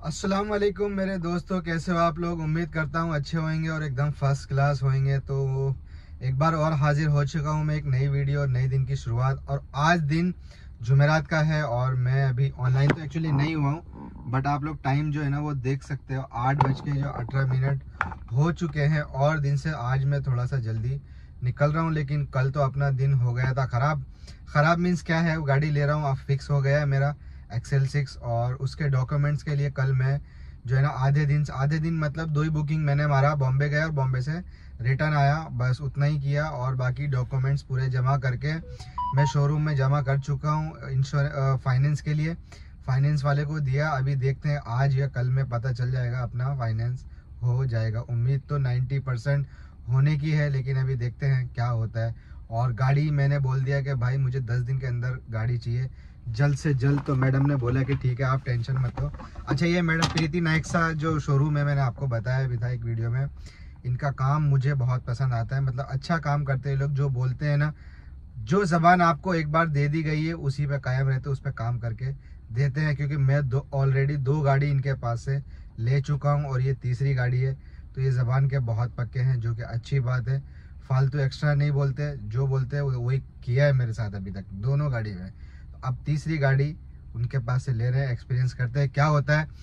अस्सलाम वालेकुम मेरे दोस्तों, कैसे हो आप लोग। उम्मीद करता हूँ अच्छे होंगे और एकदम फर्स्ट क्लास होंगे। तो एक बार और हाजिर हो चुका हूँ मैं एक नई वीडियो और नई दिन की शुरुआत। और आज दिन जुमेरात का है और मैं अभी ऑनलाइन तो एक्चुअली नहीं हुआ हूँ, बट आप लोग टाइम जो है ना वो देख सकते हो, 8:18 हो चुके हैं। और दिन से आज मैं थोड़ा सा जल्दी निकल रहा हूँ, लेकिन कल तो अपना दिन हो गया था ख़राब मीन्स क्या है, गाड़ी ले रहा हूँ, अब फिक्स हो गया है मेरा एक्सेल 6। और उसके डॉक्यूमेंट्स के लिए कल मैं जो है ना आधे दिन मतलब 2 ही बुकिंग मैंने मारा। बॉम्बे गया और बॉम्बे से रिटर्न आया, बस उतना ही किया। और बाकी डॉक्यूमेंट्स पूरे जमा करके मैं शोरूम में जमा कर चुका हूँ फाइनेंस के लिए। फाइनेंस वाले को दिया, अभी देखते हैं आज या कल में पता चल जाएगा अपना फाइनेंस हो जाएगा। उम्मीद तो 90% होने की है, लेकिन अभी देखते हैं क्या होता है। और गाड़ी मैंने बोल दिया कि भाई मुझे 10 दिन के अंदर गाड़ी चाहिए, जल्द से जल्द। तो मैडम ने बोला कि ठीक है आप टेंशन मत लो। अच्छा, ये मैडम प्रीति नाइक्सा जो शोरूम है, मैंने आपको बताया भी था एक वीडियो में, इनका काम मुझे बहुत पसंद आता है। मतलब अच्छा काम करते हैं लोग, जो बोलते हैं ना, जो ज़बान आपको एक बार दे दी गई है उसी पे कायम रहते, उस पर काम करके देते हैं। क्योंकि मैं ऑलरेडी 2 गाड़ी इनके पास से ले चुका हूँ और ये तीसरी गाड़ी है। तो ये ज़बान के बहुत पक्के हैं, जो कि अच्छी बात है। फालतू एक्स्ट्रा नहीं बोलते, जो बोलते हैं वही किया है मेरे साथ अभी तक दोनों गाड़ी में। अब तीसरी गाड़ी उनके पास से ले रहे हैं, एक्सपीरियंस करते हैं क्या होता है।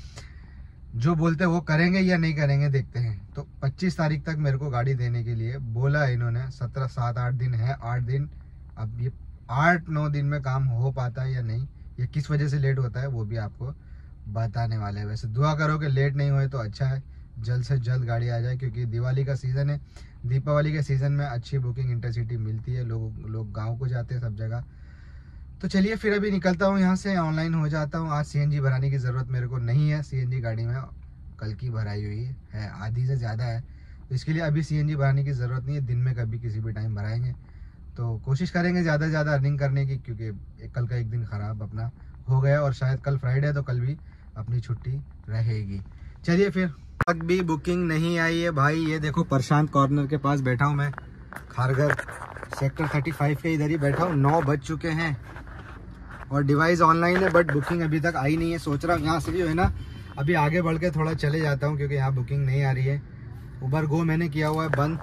जो बोलते हैं वो करेंगे या नहीं करेंगे, देखते हैं। तो 25 तारीख तक मेरे को गाड़ी देने के लिए बोला है इन्होंने। 7-8 दिन है, 8 दिन। अब ये 8-9 दिन में काम हो पाता है या नहीं, ये किस वजह से लेट होता है, वो भी आपको बताने वाले हैं। वैसे दुआ करो कि लेट नहीं होए तो अच्छा है, जल्द से जल्द गाड़ी आ जाए। क्योंकि दिवाली का सीज़न है, दीपावली के सीज़न में अच्छी बुकिंग इंटरसिटी मिलती है, लोग गाँव को जाते हैं सब जगह। तो चलिए फिर अभी निकलता हूँ यहाँ से, ऑनलाइन हो जाता हूँ। आज सीएनजी भराने की ज़रूरत मेरे को नहीं है, सीएनजी गाड़ी में कल की भराई हुई है, आधी से ज़्यादा है। तो इसके लिए अभी सीएनजी भराने की ज़रूरत नहीं है, दिन में कभी किसी भी टाइम भराएंगे। तो कोशिश करेंगे ज़्यादा से ज़्यादा अर्निंग करने की, क्योंकि कल का एक दिन ख़राब अपना हो गया और शायद कल फ्राइडे है तो कल भी अपनी छुट्टी रहेगी। चलिए फिर, तक भी बुकिंग नहीं आई है भाई। ये देखो प्रशांत कॉर्नर के पास बैठा हूँ मैं, खारघर सेक्टर 35 के इधर ही बैठा हूँ। 9 बज चुके हैं और डिवाइस ऑनलाइन है, बट बुकिंग अभी तक आई नहीं है। सोच रहा हूँ यहाँ से जो है ना अभी आगे बढ़ के थोड़ा चले जाता हूँ, क्योंकि यहाँ बुकिंग नहीं आ रही है। उबर गो मैंने किया हुआ है बंद,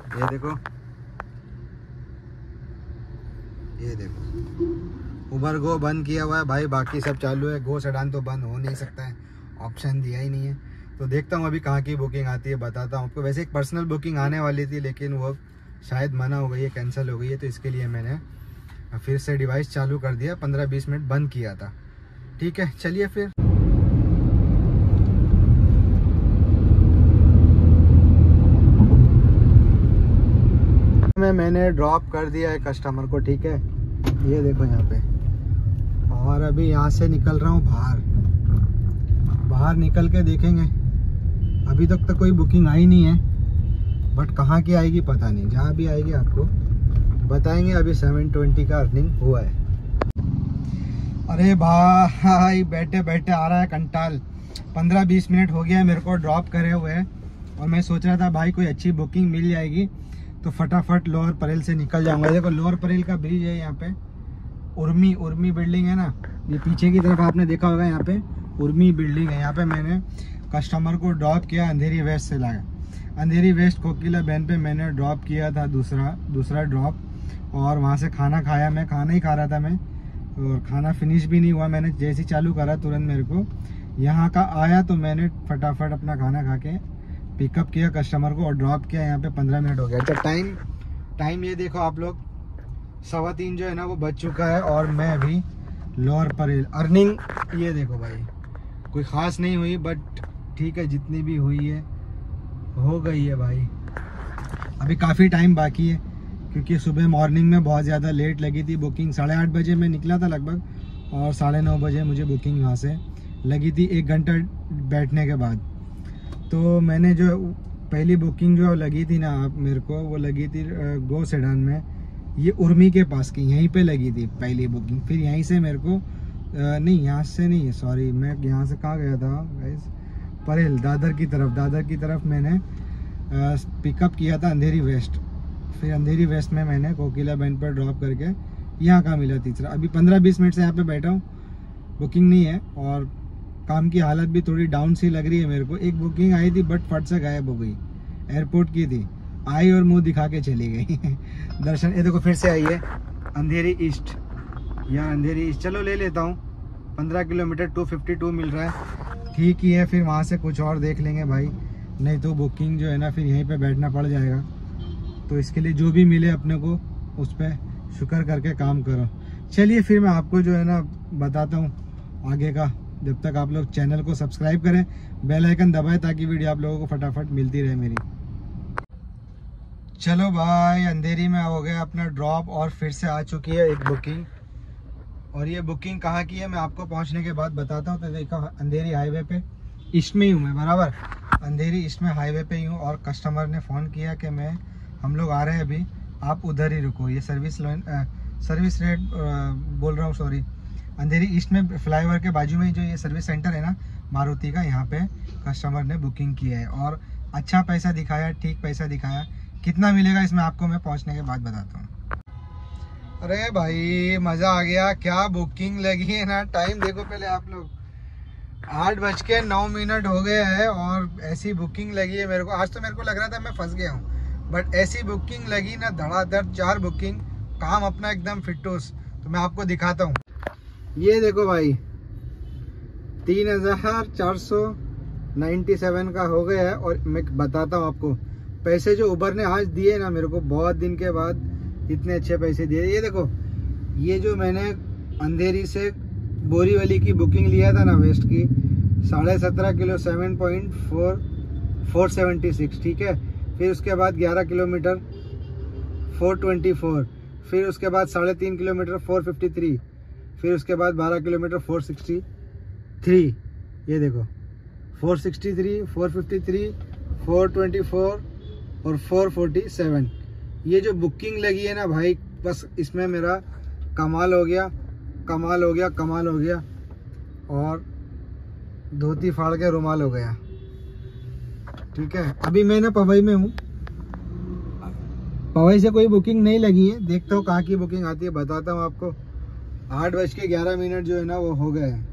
ये देखो उबर गो बंद किया हुआ है भाई, बाकी सब चालू है। गो सेडान तो बंद हो नहीं सकता है, ऑप्शन दिया ही नहीं है। तो देखता हूँ अभी कहाँ की बुकिंग आती है, बताता हूँ आपको। वैसे एक पर्सनल बुकिंग आने वाली थी, लेकिन वो शायद मना हो गई है, कैंसिल हो गई है। तो इसके लिए मैंने फिर से डिवाइस चालू कर दिया, 15-20 मिनट बंद किया था। ठीक है, चलिए फिर। मैंने ड्रॉप कर दिया है कस्टमर को, ठीक है, ये देखो यहाँ पे। और अभी यहाँ से निकल रहा हूँ बाहर निकल के देखेंगे। अभी तक तो कोई बुकिंग आई नहीं है, बट कहाँ की आएगी पता नहीं, जहाँ भी आएगी आपको बताएंगे। अभी 720 का अर्निंग हुआ है। अरे भाई बैठे बैठे आ रहा है कंटाल। 15-20 मिनट हो गया है मेरे को ड्रॉप करे हुए है, और मैं सोच रहा था भाई कोई अच्छी बुकिंग मिल जाएगी तो फटाफट लोअर परेल से निकल जाऊंगा। देखो लोअर परेल का ब्रिज है यहाँ पे, उर्मी बिल्डिंग है ना, ये पीछे की तरफ आपने देखा होगा, यहाँ पे उर्मी बिल्डिंग है। यहाँ पे मैंने कस्टमर को ड्रॉप किया, अंधेरी वेस्ट से लाया। अंधेरी वेस्ट कोकिला बहन पे मैंने ड्रॉप किया था दूसरा ड्रॉप। और वहाँ से खाना खाया, मैं खाना ही खा रहा था मैं, और खाना फिनिश भी नहीं हुआ। मैंने जैसे ही चालू करा तुरंत मेरे को यहाँ का आया, तो मैंने फटाफट अपना खाना खा के पिकअप किया कस्टमर को और ड्रॉप किया। यहाँ पे 15 मिनट हो गया। अच्छा, टाइम ये देखो आप लोग, 3:15 जो है ना वो बज चुका है। और मैं अभी लोअर परेल अर्निंग, ये देखो भाई, कोई ख़ास नहीं हुई, बट ठीक है, जितनी भी हुई है हो गई है भाई। अभी काफ़ी टाइम बाकी है, क्योंकि सुबह मॉर्निंग में बहुत ज़्यादा लेट लगी थी बुकिंग। 8:30 बजे मैं निकला था लगभग, और 9:30 बजे मुझे बुकिंग वहाँ से लगी थी, 1 घंटा बैठने के बाद। तो मैंने जो पहली बुकिंग जो लगी थी ना आप मेरे को, वो लगी थी गो सेडान में, ये उर्मी के पास की, यहीं पे लगी थी पहली बुकिंग। फिर यहीं से मेरे को नहीं, यहाँ से नहीं, सॉरी, मैं यहाँ से कहाँ गया था गाइस, परेल दादर की तरफ मैंने पिकअप किया था अंधेरी वेस्ट। फिर अंधेरी वेस्ट में मैंने कोकिला बहन पर ड्रॉप करके यहाँ का मिला तीसरा। अभी 15-20 मिनट से यहाँ पे बैठा हूँ, बुकिंग नहीं है और काम की हालत भी थोड़ी डाउन सी लग रही है मेरे को। एक बुकिंग आई थी बट फट से गायब हो गई, एयरपोर्ट की थी, आई और मुंह दिखा के चली गई। दर्शन, ये देखो फिर से आई है अंधेरी ईस्ट, यहाँ अंधेरी ईस्ट। चलो ले लेता हूँ, 15 किलोमीटर 252 मिल रहा है, ठीक ही है। फिर वहाँ से कुछ और देख लेंगे भाई, नहीं तो बुकिंग जो है ना फिर यहीं पे बैठना पड़ जाएगा। तो इसके लिए जो भी मिले अपने को उस पर शुक्र करके काम करो। चलिए फिर मैं आपको जो है ना बताता हूँ आगे का। जब तक आप लोग चैनल को सब्सक्राइब करें, बेल आइकन दबाएं ताकि वीडियो आप लोगों को फटाफट मिलती रहे मेरी। चलो भाई, अंधेरी में हो गया अपना ड्रॉप और फिर से आ चुकी है एक बुकिंग। और ये बुकिंग कहाँ की है मैं आपको पहुँचने के बाद बताता हूँ। तो देखो अंधेरी हाईवे पे ईस्ट में ही हूँ मैं, बराबर अंधेरी ईस्ट में हाईवे पे ही हूँ। और कस्टमर ने फ़ोन किया कि हम लोग आ रहे हैं अभी, आप उधर ही रुको। ये सर्विस रेट बोल रहा हूँ, सॉरी, अंधेरी ईस्ट में फ्लाईओवर के बाजू में जो ये सर्विस सेंटर है ना मारुति का, यहाँ पे कस्टमर ने बुकिंग किया है और अच्छा पैसा दिखाया, ठीक पैसा दिखाया। कितना मिलेगा इसमें आपको मैं पहुँचने के बाद बताता हूँ। अरे भाई मज़ा आ गया, क्या बुकिंग लगी है ना। टाइम देखो पहले आप लोग, 8:09 हो गए हैं और ऐसी बुकिंग लगी है मेरे को। आज तो मेरे को लग रहा था मैं फंस गया हूँ, बट ऐसी बुकिंग लगी ना धड़ाधड़, 4 बुकिंग, काम अपना एकदम फिटोस। तो मैं आपको दिखाता हूँ, ये देखो भाई 3497 का हो गया है। और मैं बताता हूँ आपको, पैसे जो उबर ने आज दिए ना मेरे को, बहुत दिन के बाद इतने अच्छे पैसे दिए। ये देखो, ये जो मैंने अंधेरी से बोरीवली की बुकिंग लिया था ना वेस्ट की, 17.5 किलो 7.476, ठीक है। फिर उसके बाद 11 किलोमीटर 424, फिर उसके बाद 3.5 किलोमीटर 453, फिर उसके बाद 12 किलोमीटर 463, ये देखो 463, 453, 424 और 447। ये जो बुकिंग लगी है ना भाई, बस इसमें मेरा कमाल हो गया, कमाल हो गया, कमाल हो गया। और धोती फाड़ के रुमाल हो गया, ठीक है। अभी मैं ना पवई में हूँ, पवई से कोई बुकिंग नहीं लगी है, देखता हूँ कहाँ की बुकिंग आती है, बताता हूँ आपको। 8:11 जो है ना वो हो गए हैं।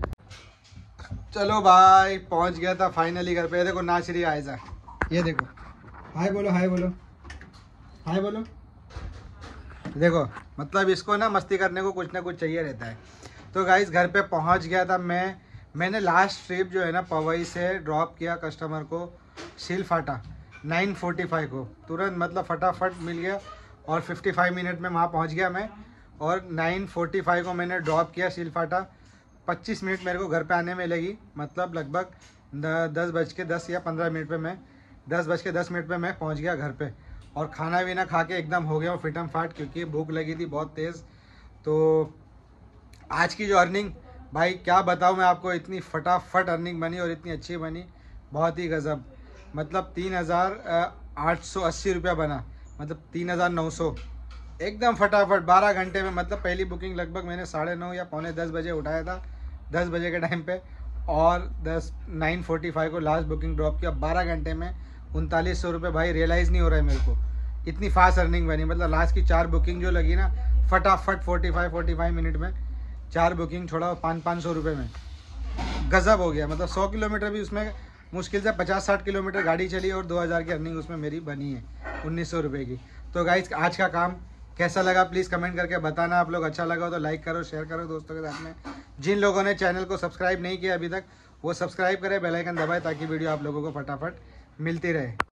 चलो भाई पहुँच गया था फाइनली घर पे। देखो नाचरी आयजा, ये देखो, हाय बोलो, हाय बोलो, हाय बोलो। देखो मतलब इसको ना मस्ती करने को कुछ ना कुछ चाहिए रहता है। तो गाइस घर पे पहुंच गया था मैंने लास्ट ट्रिप जो है ना पवई से ड्रॉप किया कस्टमर को सिलफाटा 9:45 को, तुरंत मतलब फटाफट मिल गया। और 55 मिनट में वहाँ पहुँच गया मैं। और 9:45 को मैंने ड्रॉप किया सिलफाटा। 25 मिनट मेरे को घर पे आने में लगी, मतलब लगभग 10:10 या 15 मिनट पे मैं 10:10 पे मैं पहुँच गया घर पे। और खाना वीना खा के एकदम हो गया फिटम फाट, क्योंकि भूख लगी थी बहुत तेज़। तो आज की जो अर्निंग भाई क्या बताऊँ मैं आपको, इतनी फटाफट अर्निंग बनी और इतनी अच्छी बनी, बहुत ही गज़ब। मतलब 3,880 रुपया बना, मतलब 3,900 एकदम फटाफट 12 घंटे में। मतलब पहली बुकिंग लगभग मैंने 9:30 या 9:45 बजे उठाया था, 10 बजे के टाइम पे। और 9:45 को लास्ट बुकिंग ड्रॉप किया, 12 घंटे में 3900 रुपये। भाई रियलाइज़ नहीं हो रहा है मेरे को, इतनी फास्ट अर्निंग बनी। मतलब लास्ट की 4 बुकिंग जो लगी ना फटाफट 45 मिनट में 4 बुकिंग छोड़ा 500 रुपये में, गज़ब हो गया। मतलब 100 किलोमीटर भी उसमें मुश्किल से 50-60 किलोमीटर गाड़ी चली और 2000 की अर्निंग उसमें मेरी बनी है 1900 रुपये की। तो गाइस आज का काम कैसा लगा प्लीज़ कमेंट करके बताना। आप लोग अच्छा लगा हो तो लाइक करो, शेयर करो दोस्तों के साथ में। जिन लोगों ने चैनल को सब्सक्राइब नहीं किया अभी तक वो सब्सक्राइब करें, बेल आइकन दबाएं ताकि वीडियो आप लोगों को फटाफट मिलती रहे।